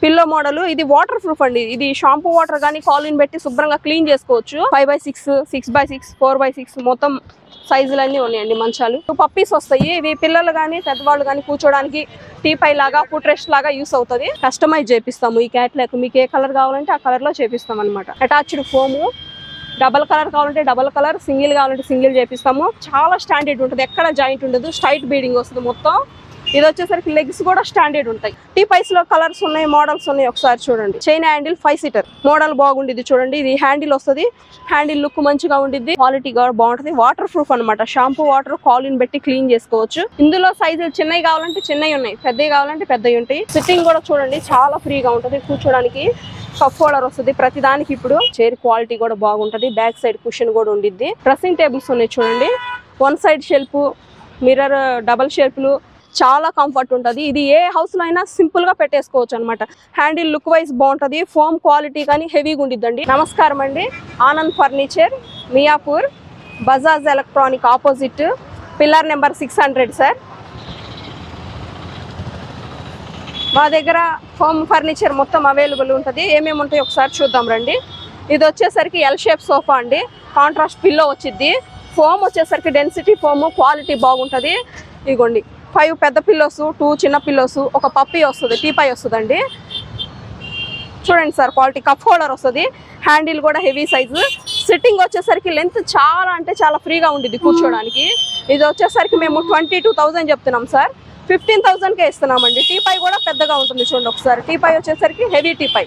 Pillow model ఇది water proof అండి. ఇది షాంపూ వాటర్ కానీ కాలిన్ పెట్టి శుభ్రంగా క్లీన్ చేసుకోవచ్చు. 5x6, 6x6, 4x6 మొత్తం సైజులన్నీ ఉన్నాయండి మంచాలు. పప్పీస్ వస్తాయి. ఇవి పిల్లలు కానీ పెద్దవాళ్ళు కానీ కూర్చోడానికి టీపై లాగా ఫుట్ రెస్ట్ లాగా యూస్ అవుతుంది. కస్టమైజ్ చేపిస్తాము ఈ క్యాట్లాక్. మీకు ఏ కలర్ కావాలంటే ఆ కలర్ లో చేపిస్తాం అనమాట. అటాచ్డ్ ఫోము, డబల్ కలర్ కావాలంటే డబల్ కలర్, సింగిల్ కావాలంటే సింగిల్ చేపిస్తాము. చాలా స్టాండర్డ్ ఉంటుంది, ఎక్కడ జాయింట్ ఉండదు, స్ట్రైట్ బీడింగ్ వస్తుంది మొత్తం. ఇది వచ్చేసరికి లెగ్స్ కూడా స్టాండర్డ్ ఉంటాయి. టీపైస్ లో కలర్స్ ఉన్నాయి, మోడల్స్ ఉన్నాయి. ఒకసారి చూడండి. చైన్ హ్యాండిల్ 5 సీటర్ మోడల్ బాగుండిద్ది చూడండి. ఇది హ్యాండిల్ వస్తుంది. హ్యాండిల్ లుక్ మంచిగా ఉండిద్ది, క్వాలిటీ కూడా బాగుంటుంది. వాటర్ ప్రూఫ్ అనమాట. షాంపూ వాటర్ కాలిన్ పెట్టి క్లీన్ చేసుకోవచ్చు. ఇందులో సైజులు చిన్నవి కావాలంటే చిన్నవి ఉన్నాయి, పెద్దవి కావాలంటే పెద్దవి ఉంటాయి. సిట్టింగ్ కూడా చూడండి చాలా ఫ్రీగా ఉంటుంది కూర్చోడానికి. కప్ హోల్డర్ వస్తుంది ప్రతి దానికి. ఇప్పుడు చైర్ క్వాలిటీ కూడా బాగుంటది. బ్యాక్ సైడ్ కుషన్ కూడా ఉండిద్ది. డ్రెస్సింగ్ టేబుల్స్ ఉన్నాయి చూడండి. 1 సైడ్ షెల్ఫ్, మిర్రర్, డబల్ షెల్ఫ్లు, చాలా కంఫర్ట్ ఉంటుంది. ఇది ఏ హౌస్ లో అయినా సింపుల్ గా పెట్టేసుకోవచ్చు అనమాట. హ్యాండిల్ లుక్ వైజ్ బాగుంటుంది. ఫోమ్ క్వాలిటీ కానీ హెవీగా ఉండిద్దండి. నమస్కారం అండి. Anand furniture, Miyapur, Bajaj electronic opposite, pillar number 600 sir. మా దగ్గర హోమ్ ఫర్నిచర్ మొత్తం అవైలబుల్ ఉంటుంది. ఏమేమి ఉంటాయో ఒకసారి చూద్దాం రండి. ఇది వచ్చేసరికి ఎల్ షేప్ సోఫా అండి. కాంట్రాస్ట్ పిల్లో వచ్చింది. ఫోమ్ వచ్చేసరికి డెన్సిటీ ఫోమ్, క్వాలిటీ బాగుంటుంది. ఇదిగోండి 5 పెద్ద పిల్లోస్, 2 చిన్న పిల్లోస్, ఒక పప్పీ వస్తుంది, టీపై వస్తుందండి. చూడండి సార్ క్వాలిటీ. కప్ హోల్డర్ వస్తుంది. హ్యాండిల్ కూడా హెవీ సైజు. సిట్టింగ్ వచ్చేసరికి లెంత్ చాలా అంటే చాలా ఫ్రీగా ఉండిద్ది కూర్చోడానికి. ఇది వచ్చేసరికి మేము 22,000 చెప్తున్నాం సార్. 15,000కే ఇస్తున్నామండి. టీపై కూడా పెద్దగా ఉంటుంది చూడండి ఒకసారి. టీపై వచ్చేసరికి హెవీ టీపై.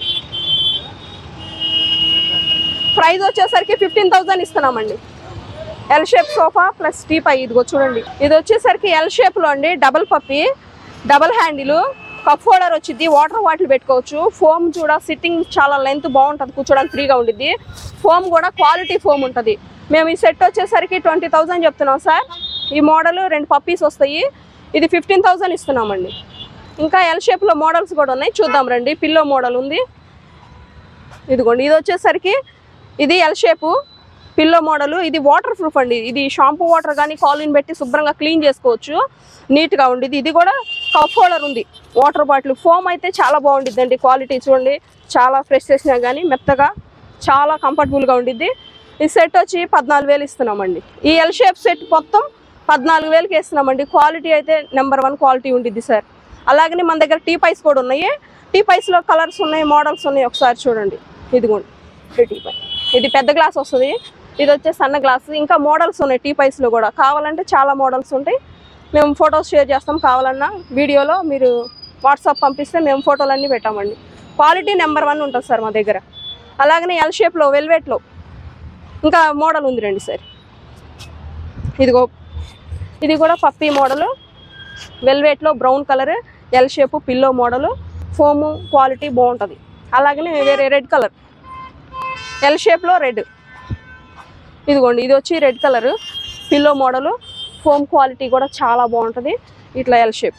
ప్రైస్ వచ్చేసరికి 15,000 ఇస్తున్నామండి. L shape sofa plus teapoy. ఇదిగో చూడండి. ఇది వచ్చేసరికి ఎల్ షేప్ లో అండి. డబల్ పప్పి, డబల్ హ్యాండిల్, కప్ హోల్డర్ వచ్చింది. వాటర్ బాటిల్ పెట్టుకోవచ్చు. ఫోమ్ చూడ సిట్టింగ్ చాలా లెంత్ బాగుంటుంది, కూర్చోడానికి ఫ్రీగా ఉండిద్ది. ఫోమ్ కూడా క్వాలిటీ ఫోమ్ ఉంటుంది. మేము ఈ సెట్ వచ్చేసరికి 20,000 చెప్తున్నాం సార్. ఈ మోడల్ 2 పప్పీస్ వస్తాయి. ఇది 15,000 ఇస్తున్నామండి. ఇంకా ఎల్ షేప్ లో మోడల్స్ కూడా ఉన్నాయి, చూద్దాం రండి. పిల్లో మోడల్ ఉంది. ఇదిగోండి. ఇది వచ్చేసరికి ఇది ఎల్ షేపు పిల్లో మోడల్. ఇది వాటర్ ప్రూఫ్ అండి. ఇది షాంపూ వాటర్ కానీ కాలిన్ పెట్టి శుభ్రంగా క్లీన్ చేసుకోవచ్చు, నీట్గా ఉండిద్ది. ఇది కూడా కప్ హోల్డర్ ఉంది, వాటర్ బాటిల్. ఫోమ్ అయితే చాలా బాగుండిద్ది అండి. క్వాలిటీ చూడండి, చాలా ఫ్రెష్ చేసినా కానీ మెత్తగా చాలా కంఫర్టబుల్గా ఉండిద్ది. ఈ సెట్ వచ్చి 14,000 ఇస్తున్నామండి. ఈ ఎల్ షేప్ సెట్ మొత్తం 14,000కి ఇస్తున్నామండి. క్వాలిటీ అయితే నెంబర్ 1 క్వాలిటీ ఉండిద్ది సార్. అలాగనే మన దగ్గర టీపైస్ కూడా ఉన్నాయి. టీపైస్లో కలర్స్ ఉన్నాయి, మోడల్స్ ఉన్నాయి. ఒకసారి చూడండి. ఇదిగోండి టీపై. ఇది పెద్ద గ్లాస్ వస్తుంది. ఇది వచ్చే సన్న గ్లాస్. ఇంకా మోడల్స్ ఉన్నాయి టీపైస్లో కూడా. కావాలంటే చాలా మోడల్స్ ఉంటాయి. మేము ఫొటోస్ షేర్ చేస్తాం. కావాలన్నా వీడియోలో మీరు వాట్సాప్ పంపిస్తే మేము ఫోటోలన్నీ పెట్టామండి. క్వాలిటీ నెంబర్ 1 ఉంటుంది సార్ మా దగ్గర. అలాగనే ఎల్ షేప్లో వెల్వెట్లో ఇంకా మోడల్ ఉంది రండి సార్. ఇదిగో ఇది కూడా పప్పీ మోడలు, వెల్వెట్లో brown colour, L shape pillow model. Foam quality బాగుంటుంది. అలాగనే వేరే రెడ్ కలర్, ఎల్ షేప్లో రెడ్. ఇదిగోండి. ఇది వచ్చి red colour pillow model. Foam quality కూడా చాలా బాగుంటుంది. ఇట్లా ఎల్ షేప్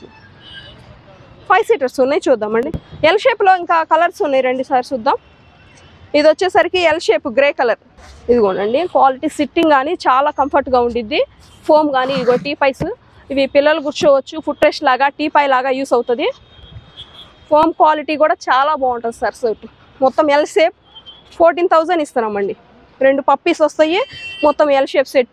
5 సీటర్స్ ఉన్నాయి, చూద్దామండి. ఎల్ షేప్లో ఇంకా కలర్స్ ఉన్నాయి, రండి సార్ చూద్దాం. ఇది వచ్చేసరికి ఎల్ షేప్ గ్రే కలర్. ఇదిగోండి. క్వాలిటీ సిట్టింగ్ కానీ చాలా కంఫర్ట్గా ఉండిద్ది. ఫోమ్ కానీ ఇదిగో టీపైస్. ఇవి పిల్లలు కూర్చోవచ్చు, ఫుట్ రెస్ట్ లాగా టీపై లాగా యూస్ అవుతుంది. ఫోమ్ క్వాలిటీ కూడా చాలా బాగుంటుంది సార్. సెట్ మొత్తం ఎల్ షేప్ 14,000 ఇస్తున్నామండి. 2 పప్పీస్ వస్తాయి. మొత్తం ఎల్ షేప్ సెట్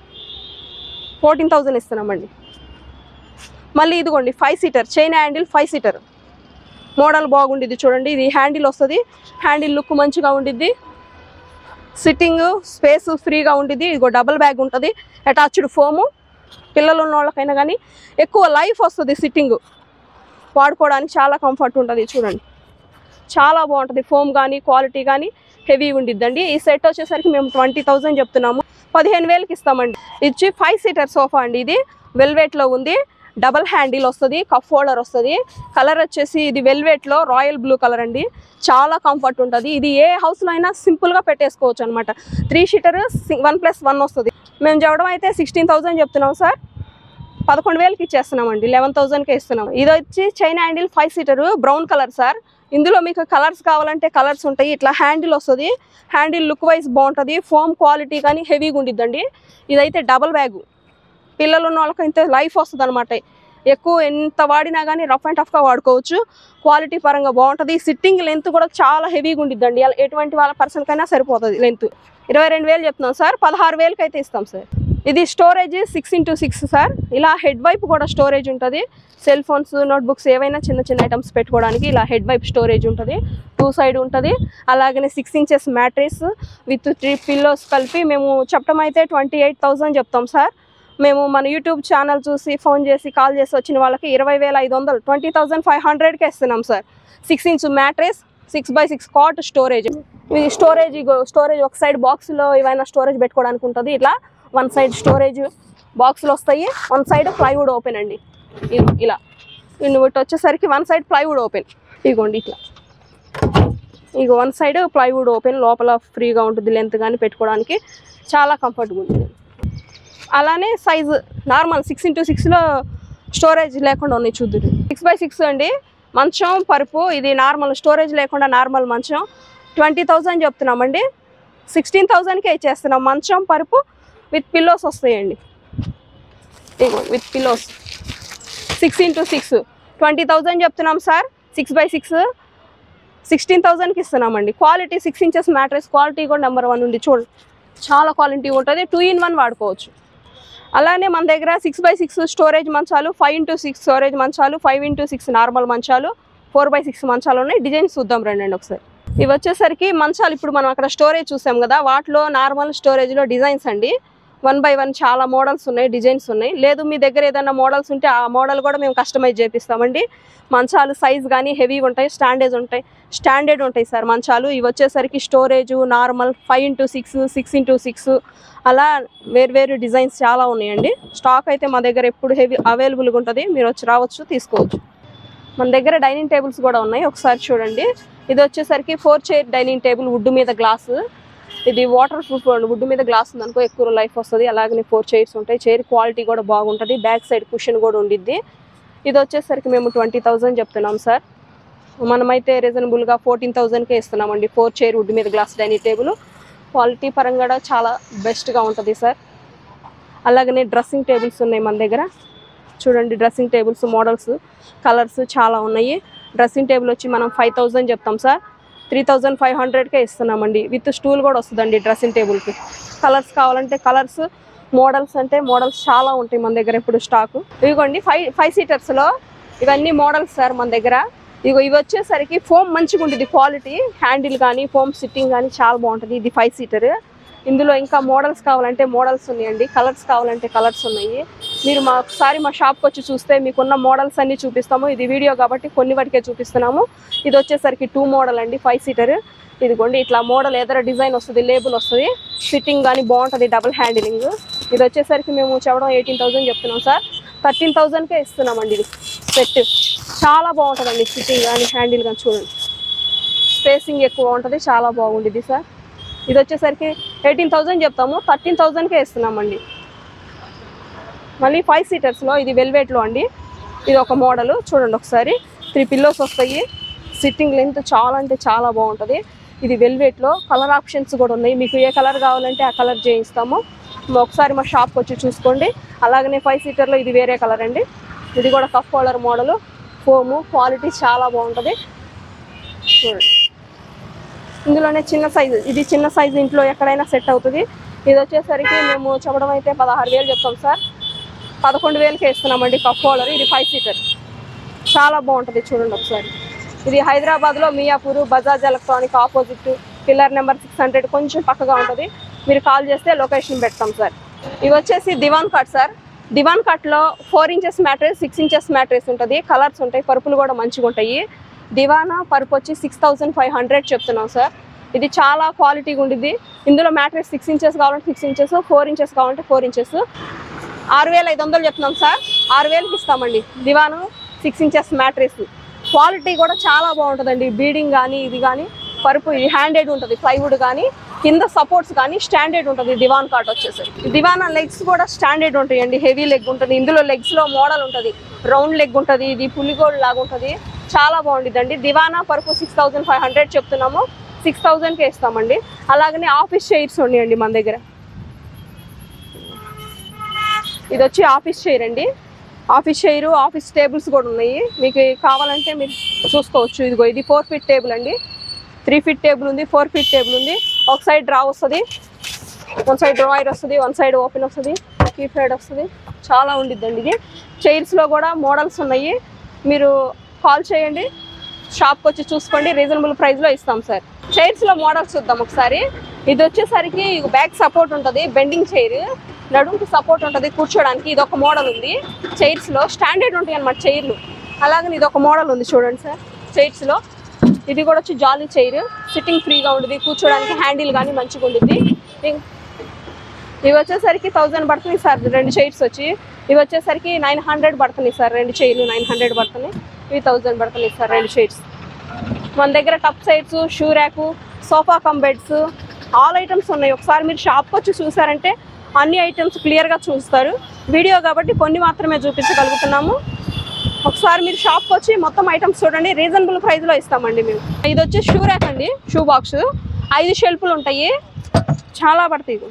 14,000 ఇస్తున్నామండి. మళ్ళీ ఇదిగోండి 5 seater chain handle 5 seater model బాగుండిద్ది చూడండి. ఇది హ్యాండిల్ వస్తుంది. హ్యాండిల్ లుక్ మంచిగా ఉండిద్ది. సిట్టింగ్ స్పేస్ ఫ్రీగా ఉండిద్ది. ఇదిగో డబల్ బ్యాగ్ ఉంటుంది. Attached foam. పిల్లలు ఉన్న వాళ్ళకైనా కానీ ఎక్కువ లైఫ్ వస్తుంది. సిట్టింగ్ వాడుకోవడానికి చాలా కంఫర్ట్ ఉంటుంది. చూడండి చాలా బాగుంటుంది. ఫోమ్ కానీ క్వాలిటీ కానీ హెవీ ఉండిద్దండి. ఈ సెట్ వచ్చేసరికి మేము 20,000 చెప్తున్నాము. 15,000కి ఇస్తామండి. ఇది 5 సీటర్ సోఫా అండి. ఇది వెల్వెట్లో ఉంది. డబల్ హ్యాండిల్ వస్తుంది, కప్ హోల్డర్ వస్తుంది. కలర్ వచ్చేసి ఇది వెల్వెట్లో రాయల్ బ్లూ కలర్ అండి. చాలా కంఫర్ట్ ఉంటుంది. ఇది ఏ హౌస్లో అయినా సింపుల్గా పెట్టేసుకోవచ్చు అనమాట. 3 సీటర్ 1+1 వస్తుంది. మేము చెప్పడం అయితే 16,000 చెప్తున్నాం సార్. 11,000కి ఇచ్చేస్తున్నామండి. 11,000కే ఇస్తున్నాం. ఇది వచ్చి chain handle 5 seater brown colour sir. ఇందులో మీకు కలర్స్ కావాలంటే కలర్స్ ఉంటాయి. ఇట్లా హ్యాండిల్ వస్తుంది. హ్యాండిల్ లుక్ వైజ్ బాగుంటుంది. ఫోమ్ క్వాలిటీ కానీ హెవీగా ఉండిద్దండి. ఇదైతే డబల్ బ్యాగు. పిల్లలు ఉన్న వాళ్ళకి ఇంత లైఫ్ వస్తుంది అనమాట. ఎక్కువ ఎంత వాడినా కానీ రఫ్ అండ్ టఫ్గా వాడుకోవచ్చు. క్వాలిటీ పరంగా బాగుంటుంది. సిట్టింగ్ లెంత్ కూడా చాలా హెవీగా ఉండిద్దండి. ఎటువంటి వాళ్ళ పర్సన్కైనా సరిపోతుంది లెంత్. 22,000 చెప్తున్నాం సార్, 16,000కి అయితే ఇస్తాం సార్. ఇది స్టోరేజ్ 6x6 సార్. ఇలా హెడ్ వైపు కూడా స్టోరేజ్ ఉంటుంది. సెల్ ఫోన్స్, నోట్బుక్స్ ఏవైనా చిన్న చిన్న ఐటమ్స్ పెట్టుకోవడానికి ఇలా హెడ్ వైపు స్టోరేజ్ ఉంటుంది. 2 సైడ్ ఉంటుంది. అలాగనే 6 ఇంచెస్ మ్యాట్రెస్ విత్ 3 పిల్లోస్ కలిపి మేము చెప్పడం అయితే 28,000 చెప్తాం సార్. మేము మన యూట్యూబ్ ఛానల్ చూసి ఫోన్ చేసి కాల్ చేసి వచ్చిన వాళ్ళకి 20,500 20,500కే ఇస్తున్నాం sir. 6 inch mattress, 6x6 cot storage. ఇది స్టోరేజ్ ఒక సైడ్ బాక్స్లో ఏవైనా స్టోరేజ్ పెట్టుకోవడానికి ఉంటుంది. ఇట్లా 1 సైడ్ స్టోరేజ్ బాక్సులు వస్తాయి, 1 సైడ్ ప్లైవుడ్ ఓపెన్ అండి. ఇలా ఇటు వచ్చేసరికి 1 సైడ్ ప్లైవుడ్ ఓపెన్. ఇగోండి ఇట్లా, ఇక 1 సైడ్ ప్లైవుడ్ ఓపెన్. లోపల ఫ్రీగా ఉంటుంది, లెంత్ కానీ పెట్టుకోవడానికి చాలా కంఫర్ట్గా ఉంటుంది. అలానే సైజు నార్మల్ 6x6లో స్టోరేజ్ లేకుండా ఉన్నాయి చూద్దురు. 6x6 అండి. మంచం, పరుపు. ఇది నార్మల్ స్టోరేజ్ లేకుండా నార్మల్ మంచం 20,000 చెప్తున్నామండి. 16,000కే ఇచ్చేస్తున్నాం. మంచం, పరుపు విత్ పిల్లోస్ వస్తాయండి. ఇగో విత్ పిల్లోస్ 6x6 20,000 చెప్తున్నాం సార్. 6x6 16,000కి ఇస్తున్నామండి. క్వాలిటీ 6 ఇంచెస్ మ్యాట్రెస్ క్వాలిటీ కూడా నెంబర్ 1 ఉంది. చూడండి చాలా క్వాలిటీ ఉంటుంది. 2-in-1 వాడుకోవచ్చు. అలానే మన దగ్గర 6x6 స్టోరేజ్ మంచాలు, 5x6 స్టోరేజ్ మంచాలు, 5x6 నార్మల్ మంచాలు, 4x6 మంచాలు ఉన్నాయి. డిజైన్స్ చూద్దాం రండి ఒకసారి. ఇవి వచ్చేసరికి మంచాలు. ఇప్పుడు మనం అక్కడ స్టోరేజ్ చూసాం కదా, వాటిలో నార్మల్ స్టోరేజ్లో డిజైన్స్ అండి. 1 by 1 చాలా మోడల్స్ ఉన్నాయి, డిజైన్స్ ఉన్నాయి. లేదు మీ దగ్గర ఏదైనా మోడల్స్ ఉంటే ఆ మోడల్ కూడా మేము కస్టమైజ్ చేపిస్తామండి. మంచాలు సైజ్ కానీ హెవీగా ఉంటాయి, స్టాండర్డ్ ఉంటాయి సార్ మంచాలు. ఇవి వచ్చేసరికి స్టోరేజ్ నార్మల్ 5x6 6x6 అలా వేరు డిజైన్స్ చాలా ఉన్నాయండి. స్టాక్ అయితే మా దగ్గర ఎప్పుడు అవైలబుల్గా ఉంటుంది. మీరు వచ్చి రావచ్చు, తీసుకోవచ్చు. మన దగ్గర డైనింగ్ టేబుల్స్ కూడా ఉన్నాయి, ఒకసారి చూడండి. ఇది వచ్చేసరికి 4 చైర్ డైనింగ్ టేబుల్, వుడ్ మీద గ్లాస్. ఇది వాటర్ ప్రూఫ్, వుడ్ మీద గ్లాస్ ఉందనుకో ఎక్కువ లైఫ్ వస్తుంది. అలాగే 4 చైర్స్ ఉంటాయి. చైర్ క్వాలిటీ కూడా బాగుంటుంది. బ్యాక్ సైడ్ కుషన్ కూడా ఉండిద్ది. ఇది వచ్చేసరికి మేము 20,000 చెప్తున్నాం సార్. మనమైతే రీజనబుల్గా 14,000కే ఇస్తున్నామండి. 4 చైర్ వుడ్ మీద గ్లాస్ డైనింగ్ టేబుల్. క్వాలిటీ పరంగా చాలా బెస్ట్గా ఉంటుంది సార్. అలాగనే డ్రెస్సింగ్ టేబుల్స్ ఉన్నాయి మన దగ్గర. చూడండి డ్రెస్సింగ్ టేబుల్స్ మోడల్స్, కలర్స్ చాలా ఉన్నాయి. డ్రెస్సింగ్ టేబుల్ వచ్చి మనం 5,000 చెప్తాం సార్. 3,500కే ఇస్తున్నామండి. విత్ స్టూల్ కూడా వస్తుందండి డ్రెస్సింగ్ టేబుల్కి. కలర్స్ కావాలంటే కలర్స్, మోడల్స్ అంటే మోడల్స్ చాలా ఉంటాయి మన దగ్గర ఇప్పుడు స్టాక్. ఇదిగోండి 5 సీటర్స్లో ఇవన్నీ మోడల్స్ సార్ మన దగ్గర. ఇవి వచ్చేసరికి ఫోమ్ మంచిగా ఉంటుంది. క్వాలిటీ హ్యాండిల్ కానీ ఫోమ్ సిట్టింగ్ కానీ చాలా బాగుంటుంది. ఇది 5 సీటర్. ఇందులో ఇంకా మోడల్స్ కావాలంటే మోడల్స్ ఉన్నాయండి, కలర్స్ కావాలంటే కలర్స్ ఉన్నాయి. మీరు ఒకసారి మా షాప్కి వచ్చి చూస్తే మీకున్న మోడల్స్ అన్నీ చూపిస్తాము. ఇది వీడియో కాబట్టి కొన్ని వాటికే చూపిస్తున్నాము. ఇది వచ్చేసరికి 2 మోడల్ అండి, 5 సీటర్. ఇదిగోండి ఇట్లా మోడల్ ఏదైనా డిజైన్ వస్తుంది, లేబుల్ వస్తుంది. సిట్టింగ్ కానీ బాగుంటుంది, డబుల్ హ్యాండిలింగ్. ఇది వచ్చేసరికి మేము చెప్పడం 18,000 చెప్తున్నాం సార్. 13,000కే ఇస్తున్నామండి. ఇది సెట్ చాలా బాగుంటుందండి. సిట్టింగ్ కానీ హ్యాండిల్ కానీ చూడండి, స్పేసింగ్ ఎక్కువ ఉంటుంది, చాలా బాగుంటుంది సార్. ఇది వచ్చేసరికి 18,000 చెప్తాము, 13,000కే ఇస్తున్నామండి. మళ్ళీ 5 సీటర్స్లో ఇది వెల్వెట్లో అండి. ఇది ఒక మోడల్ చూడండి ఒకసారి. 3 పిల్లోస్ వస్తాయి. సిట్టింగ్ లెంత్ చాలా అంటే చాలా బాగుంటుంది. ఇది వెల్వెట్లో. కలర్ ఆప్షన్స్ కూడా ఉన్నాయి. మీకు ఏ కలర్ కావాలంటే ఆ కలర్ చేయిస్తాము. ఒకసారి మా షాప్కి వచ్చి చూసుకోండి. అలాగనే 5 సీటర్లో ఇది వేరే కలర్ అండి. ఇది కూడా cup holder model. Foam quality చాలా బాగుంటుంది చూడండి. ఇందులోనే చిన్న సైజు, ఇది చిన్న సైజు ఇంట్లో ఎక్కడైనా సెట్ అవుతుంది. ఇది వచ్చేసరికి మేము చెప్పడం అయితే 16,000 చెప్తాం సార్. 11,000కే ఇస్తున్నామండి కఫ్ హోల్డర్. ఇది 5 సీటర్ చాలా బాగుంటుంది చూడండి ఒకసారి. ఇది హైదరాబాద్లో Miyapur Bajaj electronic opposite, pillar number 600 కొంచెం పక్కగా ఉంటుంది. మీరు కాల్ చేస్తే లొకేషన్ పెడతాం సార్. ఇవి వచ్చేసి దివాన్ కాట్ సార్. దివాన్ కాట్లో 4 ఇంచెస్ మ్యాట్రెస్, 6 ఇంచెస్ మ్యాట్రెస్ ఉంటుంది. కలర్స్ ఉంటాయి, పరుపులు కూడా మంచిగా ఉంటాయి. దివానా పరుపు వచ్చి 6,500 చెప్తున్నాం సార్. ఇది చాలా క్వాలిటీగా ఉంటుంది. ఇందులో మ్యాట్రెస్ 6 ఇంచెస్ కావాలంటే 6 ఇంచెస్, 4 ఇంచెస్ కావాలంటే 4 ఇంచెస్. 6,500 చెప్తున్నాం సార్. 6,000కి ఇస్తామండి. దివాను 6 ఇంచెస్ మ్యాట్రెస్. క్వాలిటీ కూడా చాలా బాగుంటుందండి. బీడింగ్ కానీ ఇది కానీ పరుపు ఇది హ్యాండెడ్ ఉంటుంది. ప్లైవుడ్ కానీ కింద సపోర్ట్స్ కానీ స్టాండర్డ్ ఉంటుంది. దివాన్ కాట్ వచ్చేసరికి దివానా లెగ్స్ కూడా స్టాండర్డ్ ఉంటాయండి. హెవీ లెగ్ ఉంటుంది. ఇందులో లెగ్స్లో మోడల్ ఉంటుంది, రౌండ్ లెగ్ ఉంటుంది, ఇది పులిగోల్డ్ లాగా ఉంటుంది. చాలా బాగుంటుందండి. దివానా పరుపు 6,500 చెప్తున్నాము. 6,000కే ఇస్తామండి. అలాగనే ఆఫీస్ చైర్స్ ఉన్నాయండి మన దగ్గర. ఇది వచ్చి ఆఫీస్ చైర్ అండి. ఆఫీస్ చైర్, ఆఫీస్ టేబుల్స్ కూడా ఉన్నాయి. మీకు కావాలంటే మీరు చూసుకోవచ్చు. ఇదిగో ఇది 4 ఫీట్ టేబుల్ అండి. 3 ఫీట్ టేబుల్ ఉంది, 4 ఫీట్ టేబుల్ ఉంది. ఒక సైడ్ డ్రా వస్తుంది, వన్ సైడ్ డ్రాయర్ వస్తుంది, వన్ సైడ్ ఓపెన్ వస్తుంది, కీ ప్యాడ్ వస్తుంది. చాలా ఉండిద్దండి ఇది. చైర్స్లో కూడా మోడల్స్ ఉన్నాయి. మీరు కాల్ చేయండి, షాప్కి వచ్చి చూసుకోండి. రీజనబుల్ ప్రైస్లో ఇస్తాం సార్. చైర్స్లో మోడల్స్ చూద్దాం ఒకసారి. ఇది వచ్చేసరికి బ్యాక్ సపోర్ట్ ఉంటుంది, బెండింగ్ చైర్, నడుముకి సపోర్ట్ ఉంటుంది కూర్చోడానికి. ఇది ఒక మోడల్ ఉంది. చైర్స్లో స్టాండర్డ్ ఉంటాయి అన్నమాట చైర్లు. అలాగే ఇది ఒక మోడల్ ఉంది చూడండి సార్ చైర్స్లో. ఇది కూడా వచ్చి జాలీ చైర్, సిట్టింగ్ ఫ్రీగా ఉంటుంది, కూర్చోడానికి హ్యాండిల్ కానీ మంచిగా ఉంటుంది. ఇవి వచ్చేసరికి 1000 పడుతుంది సార్ 2 చైర్స్ వచ్చి. ఇవి వచ్చేసరికి 900 పడుతుంది సార్ 2 చైర్లు 900 పడుతుంది. ఇవి 1000 పడుతుంది సార్ 2 చైర్స్. మన దగ్గర టప్ sides, shoe rack, sofa cum beds, all items ఉన్నాయి. ఒకసారి మీరు షాప్కి వచ్చి చూసారంటే అన్ని ఐటమ్స్ క్లియర్గా చూస్తారు. వీడియో కాబట్టి కొన్ని మాత్రమే చూపించగలుగుతున్నాము. ఒకసారి మీరు షాప్కి వచ్చి మొత్తం ఐటమ్స్ చూడండి. రీజనబుల్ ప్రైస్లో ఇస్తామండి మేము. ఇది వచ్చి షూ ర్యాక్ అండి, షూ బాక్స్. 5 షెల్ఫ్లు ఉంటాయి, చాలా పడతాయి.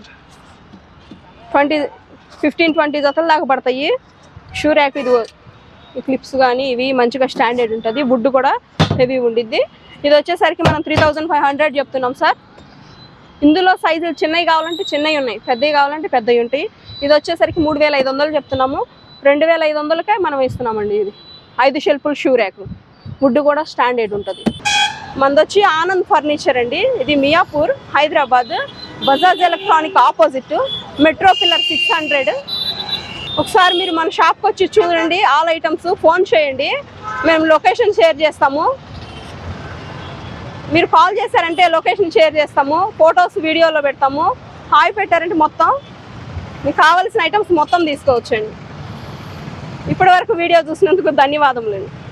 15-20 జతలు దాకా పడతాయి. షూ ర్యాక్ ఇది క్లిప్స్ కానీ ఇవి మంచిగా స్టాండర్డ్ ఉంటుంది. వుడ్ కూడా హెవీ ఉండిద్ది. ఇది వచ్చేసరికి మనం 3500 చెప్తున్నాం సార్. ఇందులో సైజులు చిన్నవి కావాలంటే చిన్నవి ఉన్నాయి, పెద్దవి కావాలంటే పెద్దవి ఉంటాయి. ఇది వచ్చేసరికి 3500 చెప్తున్నాము. 2500కే మనం ఇస్తున్నామండి. ఇది 5 షెల్ఫ్లు షూ ర్యాక్, వుడ్ కూడా స్టాండర్డ్ ఉంటుంది. మనది వచ్చి ఆనంద్ ఫర్నిచర్ అండి. ఇది Miyapur, Hyderabad, Bajaj electronic opposite, metro pillar 600. ఒకసారి మీరు మన షాప్కి వచ్చి చూడండి. ఆల్ ఐటమ్స్ ఫోన్ చేయండి, మేము లొకేషన్ షేర్ చేస్తాము. మీరు కాల్ చేశారంటే లొకేషన్ షేర్ చేస్తాము, ఫొటోస్ వీడియోలో పెడతాము. హాయ్ పెట్టారంటే మొత్తం మీకు కావాల్సిన ఐటమ్స్ మొత్తం తీసుకోవచ్చండి. ఇప్పటి వరకు వీడియో చూసినందుకు ధన్యవాదములండి.